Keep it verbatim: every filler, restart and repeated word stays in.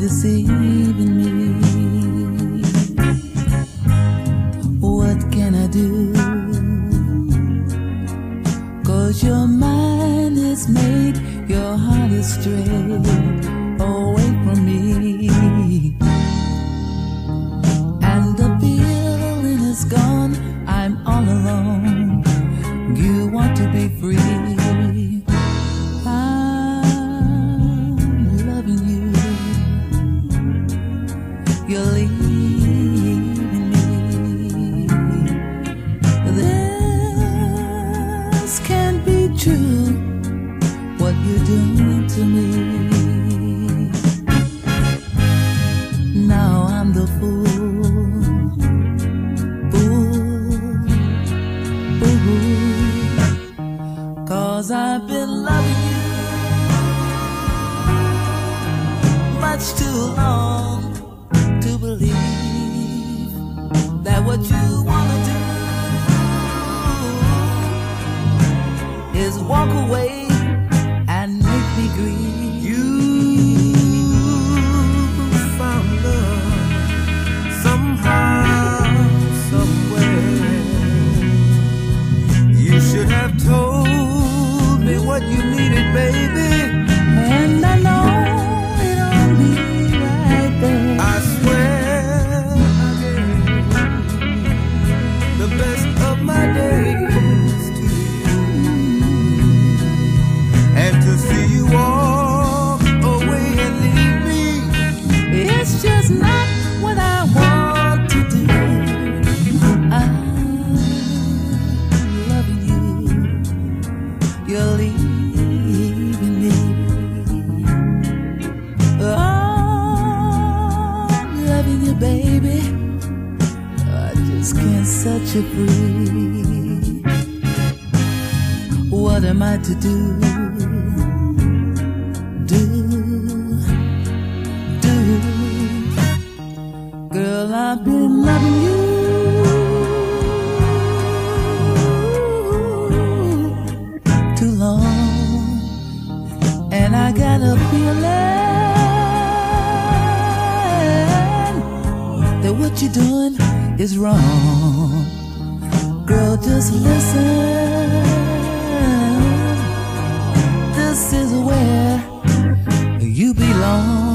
deceiving me. What can I do? 'Cause your mind is made, your heart is strayed away from me, and the feeling is gone. I'm all alone. You want to be free. I'm loving you. You're leaving me. This can't be true. What you're doing to me. Now I'm the fool. Fool. Fool. 'Cause I've been loving you much too long to believe that what you wanna do is walk away and make me grieve. You found love somehow, somewhere. You should have told me what you needed, baby. And I know it'll be right there. I swear I gave the best of my days to you, and to see you walk away and leave me, It's just not what I want to do. I'm loving you. You're leaving me. Oh, I'm loving you, baby. I just can't set you free. What am I to do? Do, do. Girl, I've been loving you too long, and I got a feeling that what you're doing is wrong. Girl, just listen. This is where you belong.